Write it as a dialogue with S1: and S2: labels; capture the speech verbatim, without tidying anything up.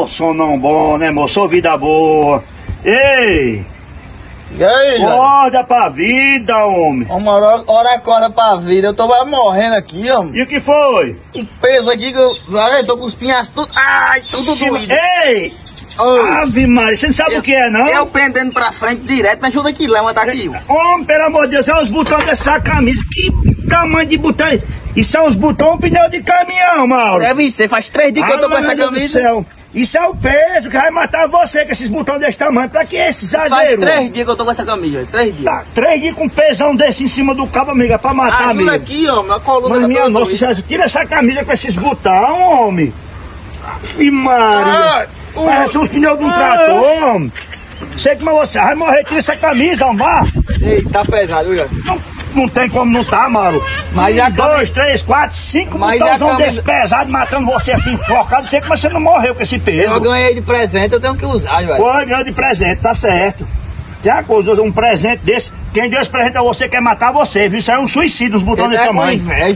S1: moço não bom, né, moço? Vida boa. Ei!
S2: E aí,
S1: acorda pra vida, homem.
S2: Homem, ora, ora acorda pra vida. Eu tô morrendo aqui, homem.
S1: E o que foi?
S2: Um peso aqui que eu... Olha, eu tô com os pinhas tudo... Ai, tudo
S1: Se...
S2: doído.
S1: Ei!
S2: Oi.
S1: Ave Maria, você não sabe
S2: eu,
S1: o que é, não?
S2: Eu pendendo pra frente direto, me ajuda aqui, levanta aqui.
S1: Homem, pelo amor de Deus, olha os botões dessa camisa. Que tamanho de botão? Isso são os botões pneu de caminhão, Mauro.
S2: Deve ser, faz três dias que eu tô com essa camisa.
S1: Do céu. Isso é o peso que vai matar você com esses botões desse tamanho. Pra que esse exagero?
S2: Faz três dias que eu tô com essa camisa, três dias.
S1: Tá, três dias com um pesão desse em cima do cabo, amiga, pra matar, amiga.
S2: Ajuda aqui, homem, a coluna.
S1: Mas minha nossa, Jesus, tira essa camisa com esses botões, homem. Ave Maria. Parece os pneus de um trator, homem. Sei que você vai morrer, tira essa camisa, homem, vá.
S2: Ei, tá pesado, olha.
S1: Não, não tem como não tá, Mauro.
S2: Mas
S1: um,
S2: a
S1: dois,
S2: camisa...
S1: três, quatro, cinco
S2: Mas
S1: botãozão
S2: camisa...
S1: desse pesado matando você assim, enfocado. Sei que você não morreu com esse peso.
S2: Eu ganhei de presente, eu tenho que usar, velho.
S1: Foi, ganhou de presente, tá certo. Tem a coisa, um presente desse. Quem deu esse presente a você quer matar você, viu? Isso aí é um suicídio, os botões desse tamanho.